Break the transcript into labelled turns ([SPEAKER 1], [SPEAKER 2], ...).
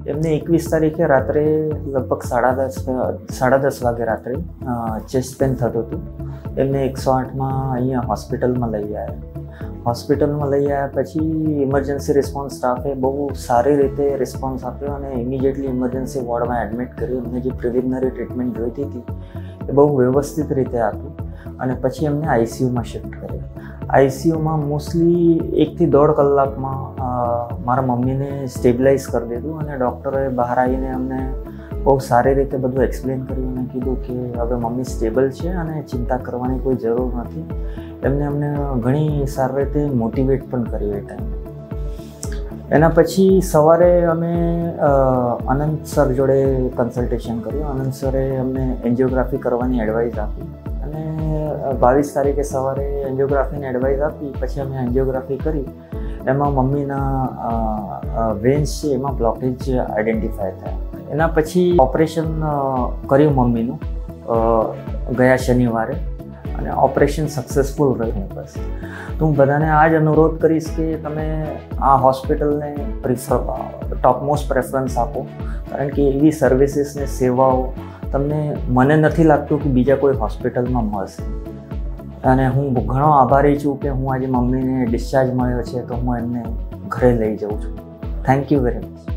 [SPEAKER 1] એમને 21 તારીખે રાત્રે લગભગ 10:30 વાગે રાત્રે ચેસ્ટ પેન થતું હતું. એમને 108માં અહીંયા હોસ્પિટલમાં લઈ આવ્યા. હોસ્પિટલમાં લઈ આવ્યા પછી ઇમરજન્સી રિસ્પોન્સ સ્ટાફે બહુ સારી રીતે રિસ્પોન્સ આપ્યો અને ઇમિડિયેટલી ઇમરજન્સી વોર્ડમાં એડમિટ કર્યું. એમને જે પ્રિલિમિનરી ટ્રીટમેન્ટ જોઈતી હતી એ બહુ વ્યવસ્થિત રીતે આપી અને પછી એમને આઈસીયુમાં શિફ્ટ કર્યા. આઈસીયુમાં મોસ્ટલી 1 થી 1.5 કલાકમાં મારા મમ્મીને સ્ટેબિલાઇઝ કરી દીધું અને ડૉક્ટરોએ બહાર આવીને અમને બહુ સારી રીતે બધું એક્સપ્લેન કર્યું અને કીધું કે હવે મમ્મી સ્ટેબલ છે અને ચિંતા કરવાની કોઈ જરૂર નથી. અમને ઘણી સારી રીતે મોટિવેટ પણ કર્યું એ ટાઈમ. એના પછી સવારે અમે અનંત સર જોડે કન્સલ્ટેશન કર્યું. અનંત સરે અમને એન્જિયોગ્રાફી કરવાની એડવાઇસ આપી અને 22 તારીખે સવારે એન્જિયોગ્રાફીની એડવાઇસ આપી. પછી અમે એન્જિયોગ્રાફી કરી. એમાં મમ્મીના વેન્સ છે એમાં બ્લોકેજ આઈડેન્ટિફાય થયા. એના પછી ઓપરેશન કર્યું મમ્મીનું ગયા શનિવારે અને ઓપરેશન સક્સેસફુલ રહ્યું. બસ તો હું બધાને આ જ અનુરોધ કરીશ કે તમે આ હોસ્પિટલને ટોપમોસ્ટ પ્રેફરન્સ આપો, કારણ કે એવી સર્વિસીસ ને સેવાઓ તમને મને નથી લાગતું કે બીજા કોઈ હોસ્પિટલમાં મળશે. અને હું ઘણો આભારી છું કે હું આજે મમ્મીને ડિસ્ચાર્જ મળ્યો છે તો હું એમને ઘરે લઈ જાઉં છું. Thank you very much.